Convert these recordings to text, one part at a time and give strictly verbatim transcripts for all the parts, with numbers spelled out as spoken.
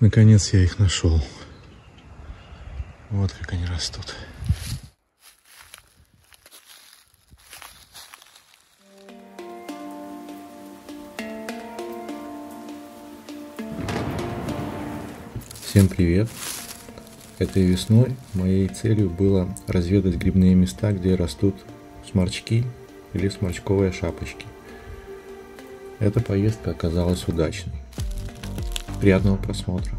Наконец я их нашел. Вот как они растут. Всем привет! Этой весной моей целью было разведать грибные места, где растут сморчки или сморчковые шапочки. Эта поездка оказалась удачной. Приятного просмотра!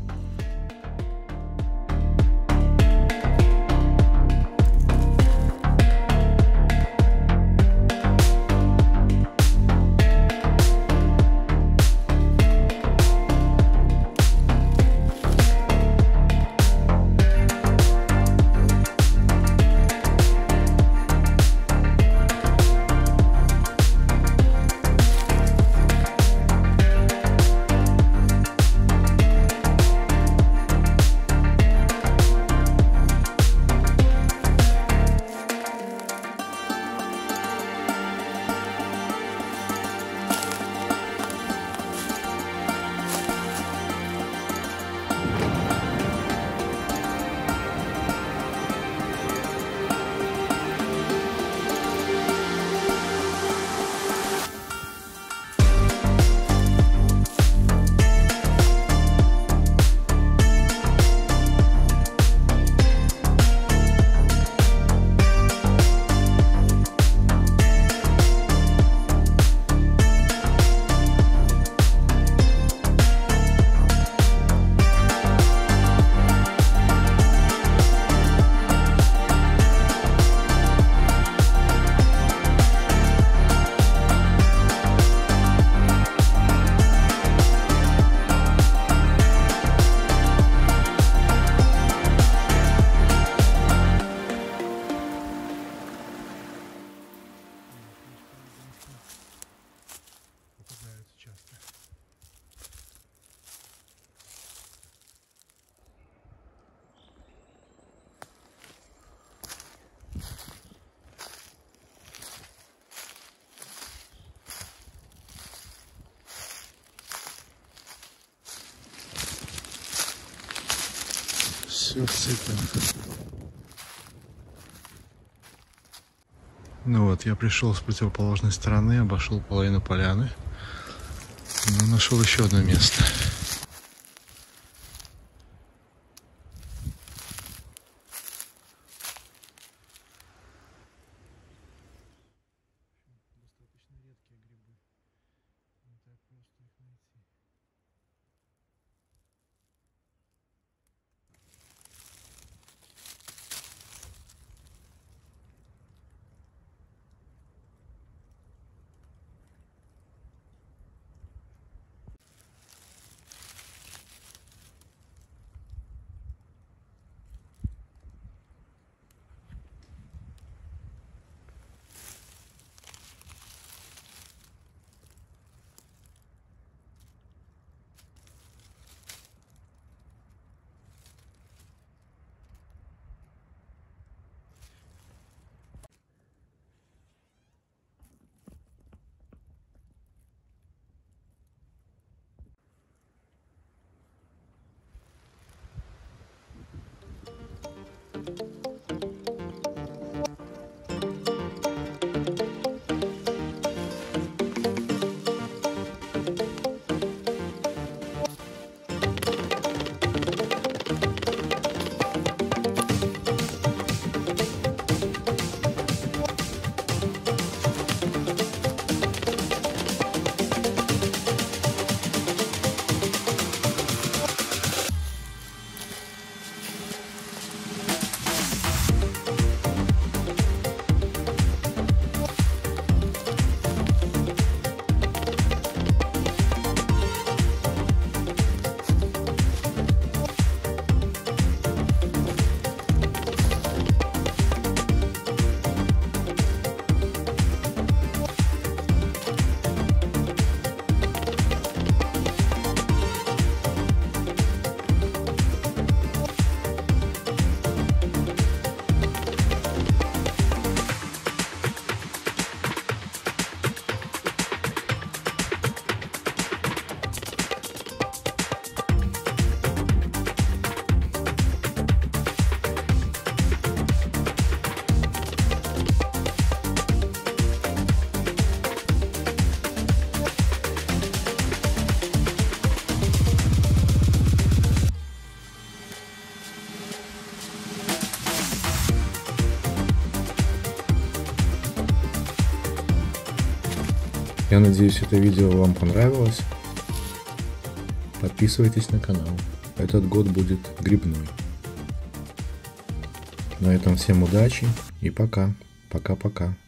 Все сыпано. Ну вот, я пришел с противоположной стороны, обошел половину поляны, но нашел еще одно место. Я надеюсь, это видео вам понравилось. Подписывайтесь на канал. Этот год будет грибной. На этом всем удачи и пока. Пока-пока.